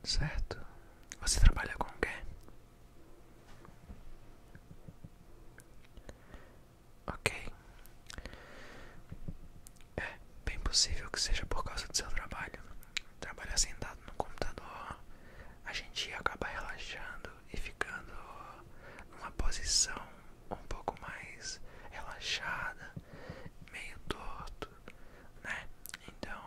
certo? Você trabalha com o quê? Ok. É bem possível que seja por causa do seu trabalho. Trabalhar sentado no computador, a gente acaba relaxando e ficando numa posição um pouco mais relaxada, meio torto, né? Então,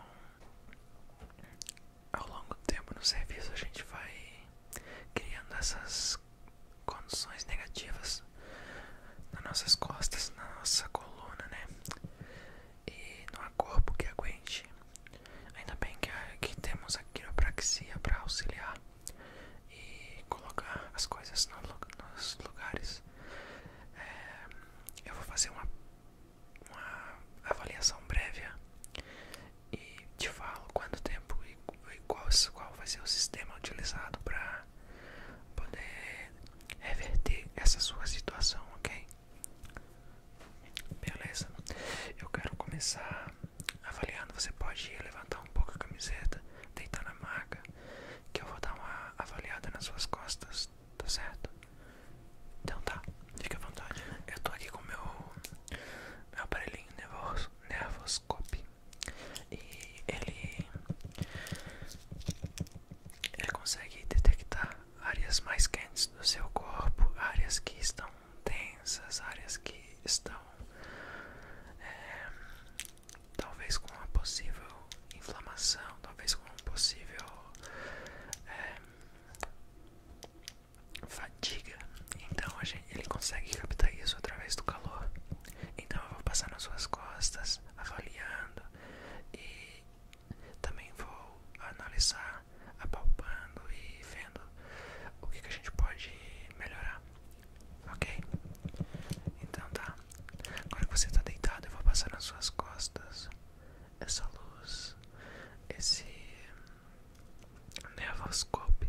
ao longo do tempo no serviço, a gente vai criando essas condições negativas nas nossas costas, na nossa coluna, né? E não há corpo que aguente. Ainda bem que temos a quiropraxia para auxiliar e colocar as coisas nos lugares. Eu vou fazer uma avaliação prévia e te falo quanto tempo e qual vai ser o sistema utilizado para poder reverter essa sua situação, ok? Beleza? Eu quero começar avaliando. Você pode levantar um pouco a camiseta, deitar na maca, que eu vou dar uma avaliada nas suas costas, tá certo? Então tá, fica à vontade. Eu tô aqui com meu aparelhinho nervoscope e ele consegue detectar áreas mais quentes do seu corpo, áreas que estão tensas, áreas que estão talvez com uma possível inflamação, talvez com um possível fadiga. Então ele consegue captar isso através do calor. Então eu vou passar nas suas costas, avaliando, e também vou analisar, apalpando e vendo o que a gente pode melhorar, ok? Então tá. Agora que você está deitado, eu vou passar nas suas costas essa luz, esse nervoscope.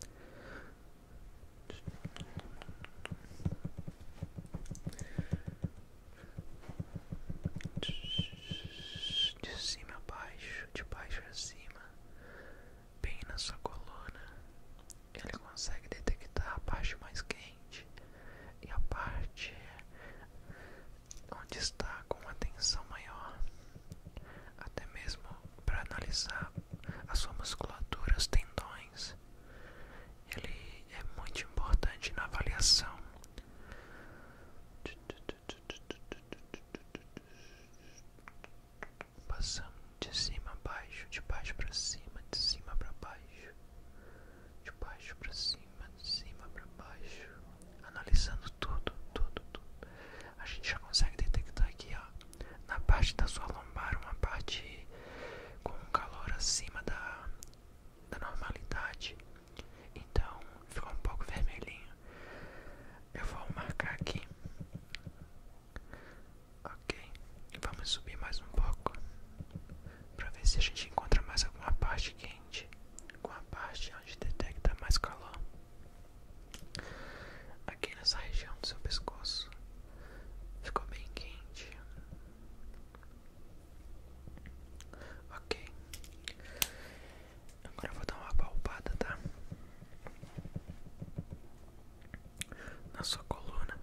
De cima a baixo, de baixo a cima, bem na sua coluna. Ele consegue detectar a parte mais quente e a parte onde está com uma tensão maior, até mesmo para analisar a sua musculatura, os tendões. Ele é muito importante na avaliação. Passando de cima a baixo, de baixo para cima, de cima para baixo, de baixo para cima, de cima para baixo, analisando tudo, tudo, tudo. A gente já consegue detectar aqui, ó, na parte da sua lombar, uma parte com um calor acima da normalidade. Então ficou um pouco vermelhinho. Eu vou marcar aqui. Ok, vamos subir mais um pouco para ver se a gente encontra mais alguma parte quente, com a parte onde detecta mais calor. Aqui nessa região do seu pescoço ficou bem quente. Ok, agora eu vou dar uma palpada, tá? Na sua coluna,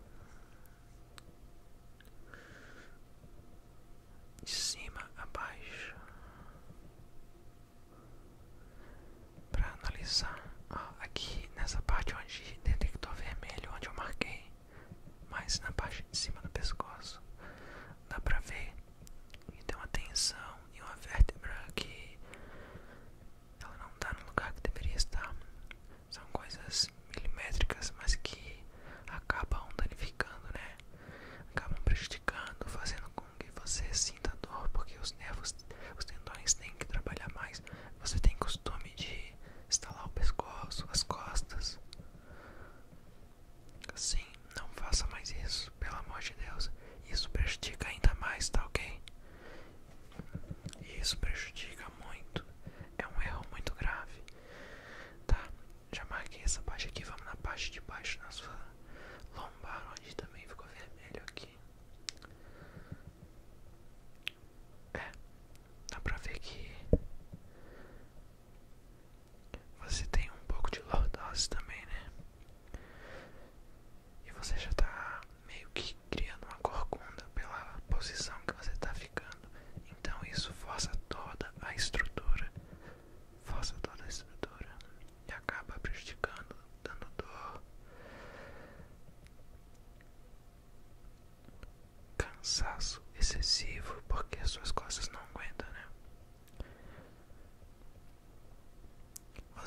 de cima a baixo, para analisar. Ó, aqui nessa parte onde detectou vermelho, onde eu marquei, mas na parte de cima do pescoço dá pra ver que tem uma tensão e uma vértebra que ela não tá no lugar que deveria estar. São coisas milimétricas, mas que acabam danificando, né? Acabam prejudicando, fazendo com que você sinta dor, porque os nervos, os tendões têm que trabalhar mais. Você tem costume de estalar o pescoço, as costas. Assim, não faça mais isso, pelo amor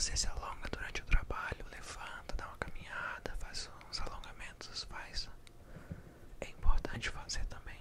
você se alonga durante o trabalho, levanta, dá uma caminhada, faz uns alongamentos, faz. É importante fazer também.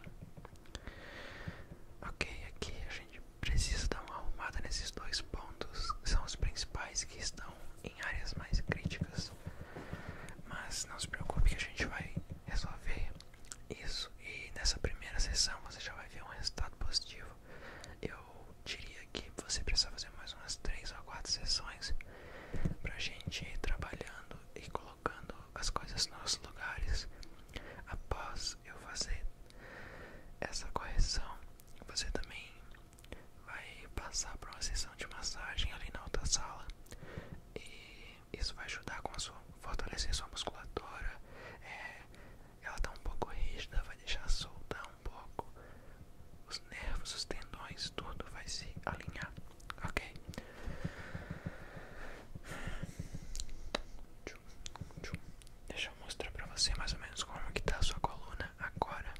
Ok, aqui a gente precisa dar uma arrumada nesses dois pontos, que são os principais, que estão em áreas mais críticas. Mas não se preocupe que a gente vai resolver isso. E nessa primeira sessão você já vai ver um resultado positivo. Eu diria que você precisa fazer mais umas 3 ou 4 sessões pra gente ir trabalhando e colocando as coisas nos lugares. Após eu fazer essa correção, você também vai passar por uma sessão de massagem ali na outra sala. E isso vai ajudar com a sua, fortalecer sua musculatura. Ela tá um pouco rígida, vai deixar soltar um pouco os nervos, os tendões, tudo vai se alinhar, ok? Deixa eu mostrar pra você mais ou menos como que tá a sua coluna agora.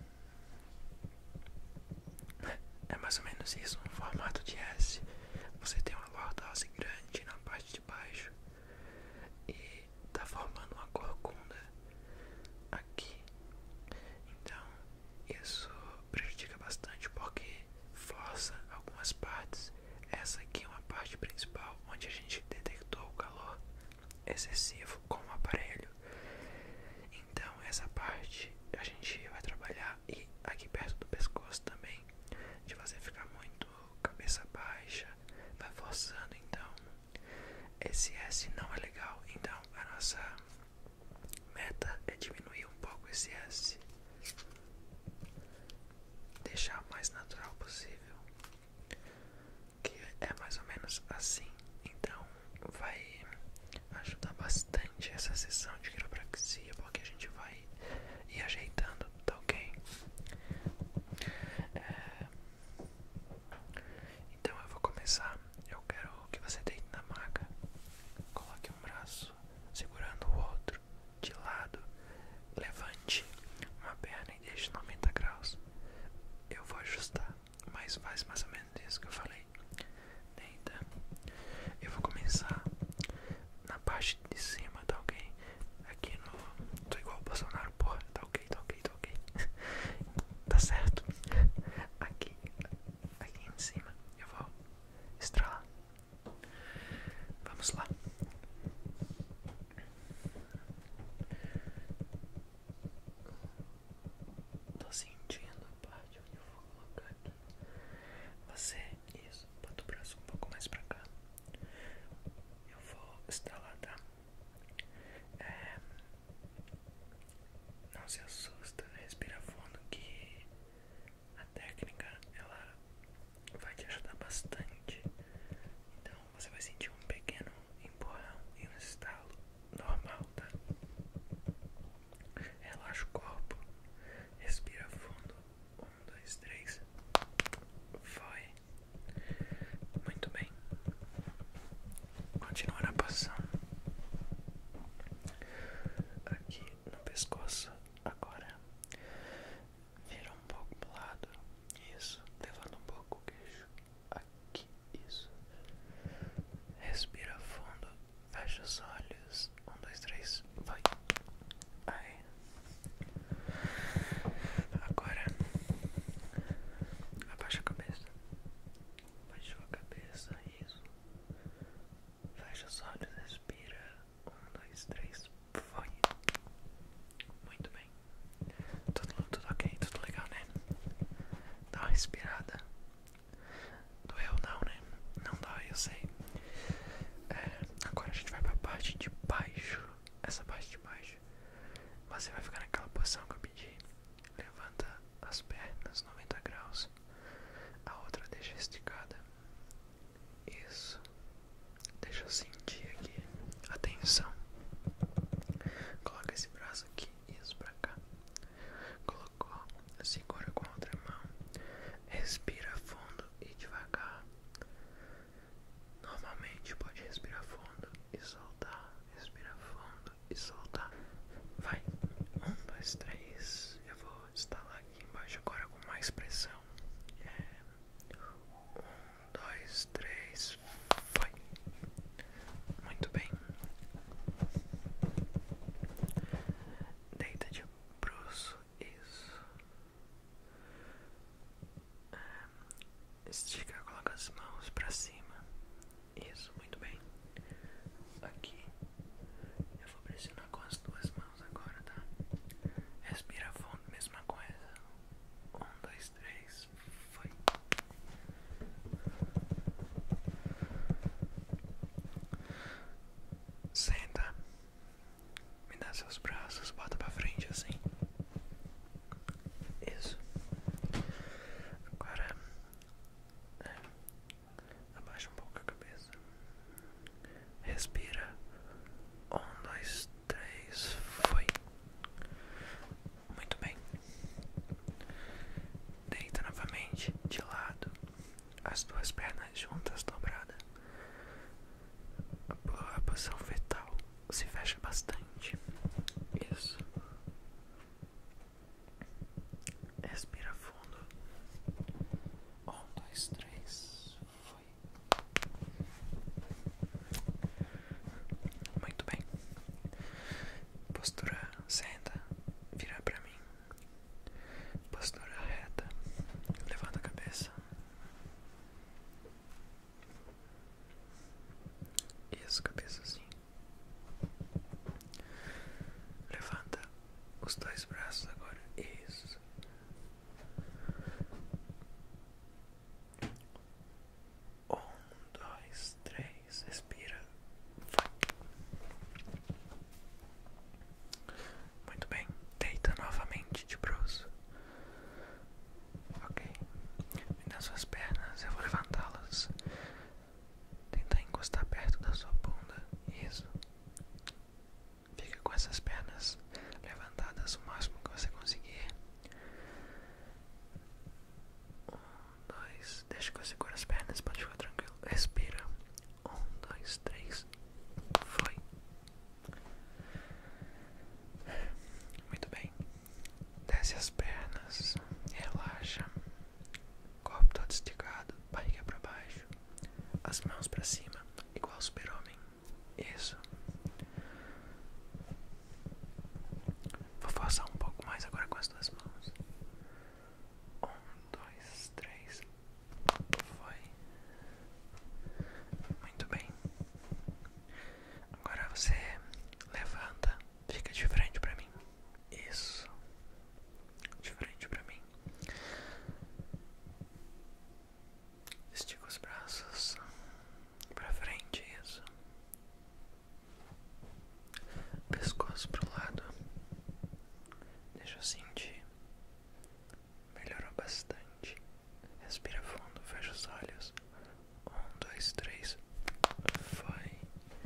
É mais ou menos isso, um formato de S. Você tem uma lordose grande na parte de baixo e tá formando uma corcunda aqui. Então isso prejudica bastante porque força algumas partes. Essa aqui é uma parte principal onde a gente detectou o calor excessivo com o aparelho. Então essa parte a gente vai trabalhar, e aqui perto do pescoço também, de você ficar muito cabeça baixa, vai forçando. Então esse S não é legal. Então a nossa meta é diminuir um pouco esse S, deixar o mais natural possível, que é mais ou menos assim. Então vai ajudar bastante essa sessão de quiropraxia, porque a gente vai ir ajeitando, tá ok? Então eu vou começar. Eu quero que você deite na maca, coloque um braço segurando o outro de lado, levante uma perna e deixe 90 graus. Eu vou ajustar, mas faz mais ou menos isso que eu falei. Deita. Eu vou começar na parte de cima, tá ok? Aqui no... tô igual o Bolsonaro, porra. Tá ok, tá ok, tá ok. Tá certo. Aqui em cima eu vou estralar. Vamos lá. Tô sentindo a parte onde eu vou colocar aqui. Você, isso, bota o braço um pouco mais pra cá. Eu vou estralar, tá? Não se assusta, respira fundo que a técnica ela vai te ajudar bastante. Então você vai sentir um pequeno empurrão e um estalo normal, tá? Relaxa o corpo, respira fundo. 1, 2, 3. Foi. Muito bem. Continua na posição. Aqui no pescoço. Agora vira um pouco pro lado. Isso. Levanta um pouco o queixo. Aqui. Isso. Respira fundo. Fecha os olhos. 1, 2, 3. Vai. Aí. Agora abaixa a cabeça. Baixou a cabeça. Isso. Fecha os olhos. Respira. 1, 2, 3. Foi. Muito bem. Tudo ok, tudo legal, né? Dá uma respirada. Doeu não, né? Não dói, eu sei. Agora a gente vai pra parte de baixo. Essa parte de baixo. Você vai ficar naquela posição que eu pedi. Levanta as pernas 90 graus. A outra deixa esticada. Isso. Deixa eu sentir aqui. Atenção. Coloca esse braço aqui. Isso pra cá. Colocou. Segura com a outra mão. Respira fundo e devagar. Normalmente pode respirar fundo e soltar. Respira fundo e soltar. Vai. 1, 2, 3. Eu vou instalar aqui embaixo agora com mais pressão. 1, 2, 3. Foi. posição fetal. Se fecha bastante. Isso. Respira fundo. 1, 2, 3. Foi. Muito bem. Postura senta. Vira pra mim. Postura reta. Levanta a cabeça. Isso, cabeça assim. Levanta os dois braços agora. Isso. 1, 2, 3. Respira. Vai. Muito bem. Deita novamente de bruços. Ok. E nas suas pernas eu vou levantá-las. Tentar encostar perto da sua bunda. Isso. Fica com essas pernas levantadas o máximo que você conseguir. 1, 2. Deixa que eu seguro as pernas. Pode ficar tranquilo. Respira. 1, 2, 3. Foi. Muito bem. Desce as pernas. Relaxa. Corpo todo esticado. Barriga pra baixo. As mãos pra cima. Igual super-homem. Isso. Vou forçar um pouco mais agora com as duas mãos. 1, 2, 3. Foi. Muito bem. Agora você levanta. Fica de frente pra mim. Isso. De frente pra mim. Estica os braços pra frente. Isso. Pescoço pro lado. Deixa eu sentir. Melhorou bastante. Respira fundo, fecha os olhos. 1, 2, 3. Foi.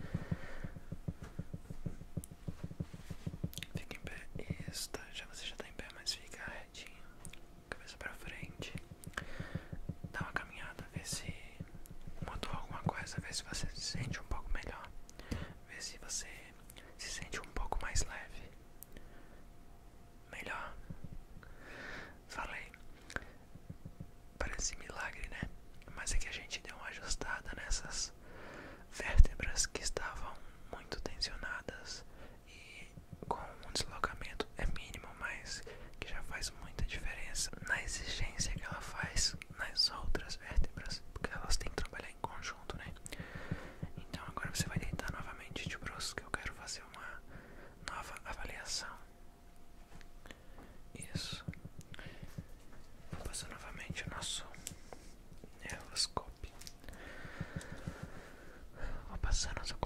Fica em pé. Isso, tá. Você já tá em pé, mas fica retinho. Cabeça pra frente. Dá uma caminhada, vê se mudou alguma coisa, vê se você se sente um pouco melhor. Vê se você se sente um pouco mais leve. Melhor. Falei. Parece milagre, né? Mas é que a gente deu uma ajustada nessas vértebras que estavam muito tensionadas e com um deslocamento é mínimo, mas que já faz muita diferença na exigência que ela faz nas outras vértebras, porque elas têm que trabalhar em conjunto, né? Então agora você vai deitar novamente de bruços, que eu quero fazer uma nova avaliação. Isso. Vou passar novamente o nosso nervoscópio. Vou passar nosso